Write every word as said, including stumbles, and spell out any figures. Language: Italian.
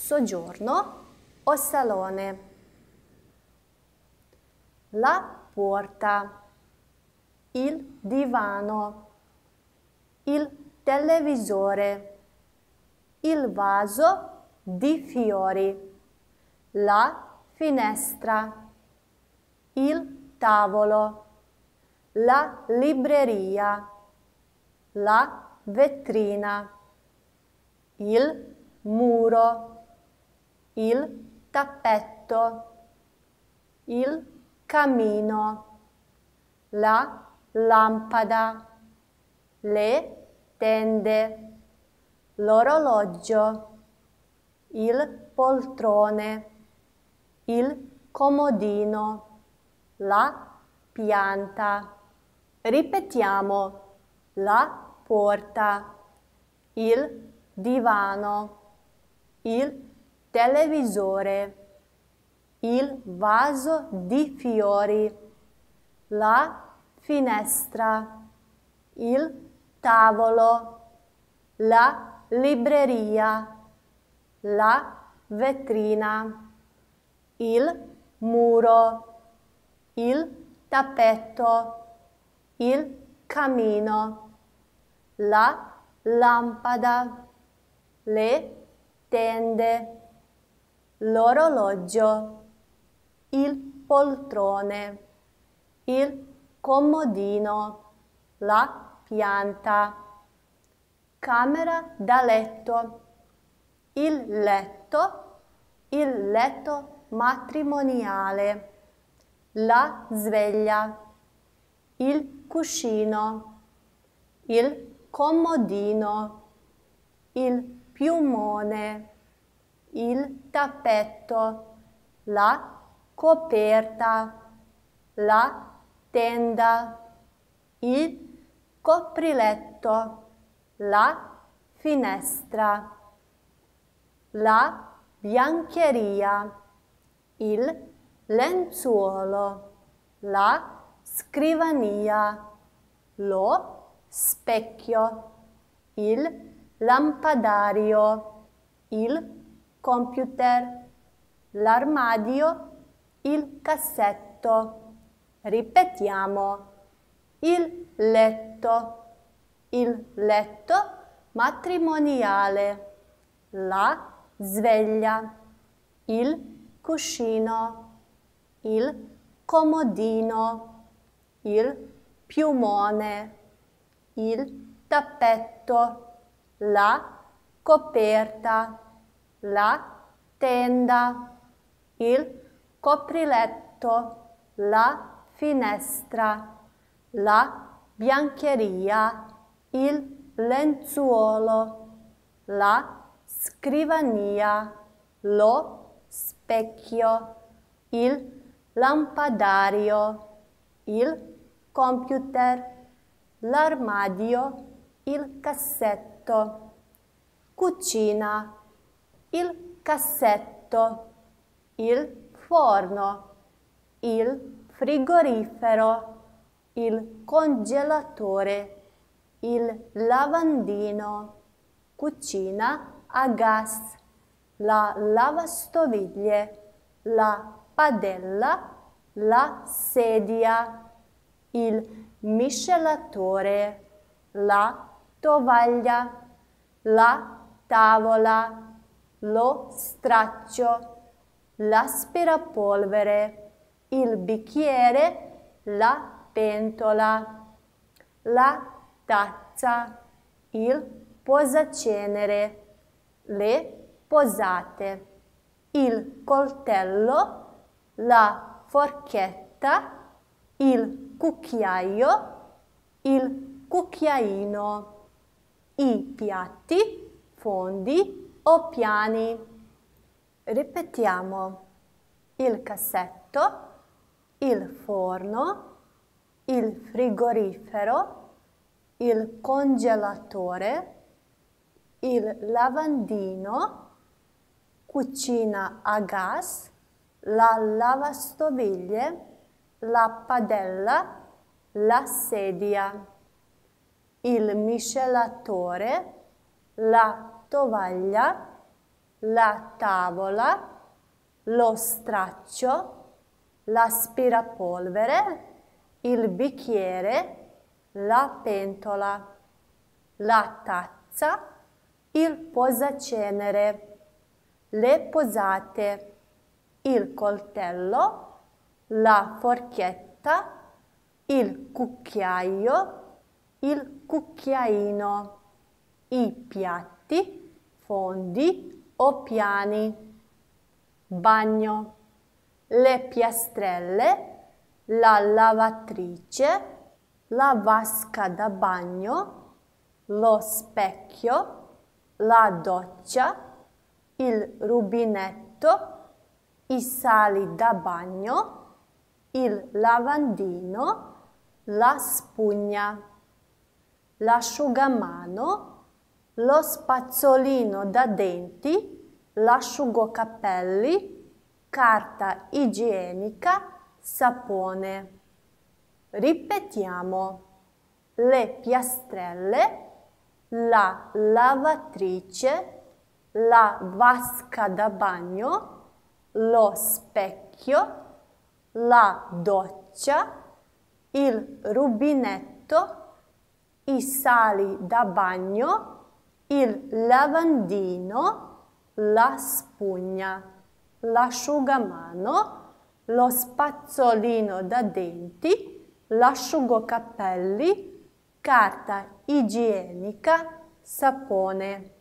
soggiorno o salone. La porta, il divano, il televisore, il vaso di fiori, la finestra, il tavolo, la libreria, la vetrina, il muro, il tappetto, il camino, la lampada, le tende, l'orologio, il poltrone, il comodino, la pianta. Ripetiamo: la porta, il divano, il televisore, il vaso di fiori, la finestra, il tavolo, la libreria, la vetrina, il muro, il tappetto, il camino, la lampada, le tende, l'orologio, il poltrone, il comodino, la pianta. Camera da letto, il letto, il letto matrimoniale, la sveglia, il cuscino, il comodino, il piumone, il tappetto, la coperta, la tenda, il copriletto, la finestra, la biancheria, il lenzuolo, la scrivania, lo specchio, il lampadario, il computer, l'armadio, il cassetto. Ripetiamo: il letto, il letto matrimoniale, la sveglia, il cuscino, il comodino, il piumone, il tappetto, la coperta, la tenda, il copriletto, la finestra, la biancheria, il lenzuolo, la scrivania, lo specchio, il lampadario, il computer, l'armadio, il cassetto. Cucina, il cassetto, il forno, il frigorifero, il congelatore, il lavandino, cucina a gas, la lavastoviglie, la padella, la sedia, il miscelatore, la tovaglia, la tavola, lo straccio, l'aspirapolvere, il bicchiere, la pentola, la tazza, il posacenere, le posate, il coltello, la forchetta, il cucchiaio, il cucchiaino, i piatti, fondi o piani. Ripetiamo: il cassetto, il forno, il frigorifero, il congelatore, il lavandino, cucina a gas, la lavastoviglie, la padella, la sedia, il miscelatore, la tovaglia, la tavola, lo straccio, l'aspirapolvere, il bicchiere, la pentola, la tazza, il posacenere, le posate, il coltello, la forchetta, il cucchiaio, il cucchiaino, i piatti, fondi o piani, bagno, le piastrelle, la lavatrice, la vasca da bagno, lo specchio, la doccia, il rubinetto, i sali da bagno, il lavandino, la spugna, l'asciugamano, lo spazzolino da denti, l'asciugocapelli, carta igienica, sapone. Ripetiamo: le piastrelle, la lavatrice, la vasca da bagno, lo specchio, la doccia, il rubinetto, i sali da bagno, il lavandino, la spugna, l'asciugamano, lo spazzolino da denti, l'asciugocapelli, carta igienica, sapone.